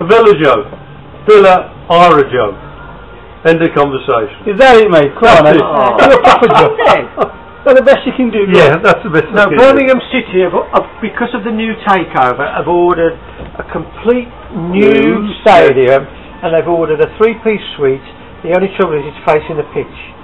A Villa joke. Villa are a joke. End of conversation. Is that it, mate? Come on, mate. Do a proper joke. Well, the best you can do. Yeah, that's the best. No, Birmingham City, because of the new takeover, have ordered a complete new stadium, and they've ordered a 3-piece suite. The only trouble is it's facing the pitch.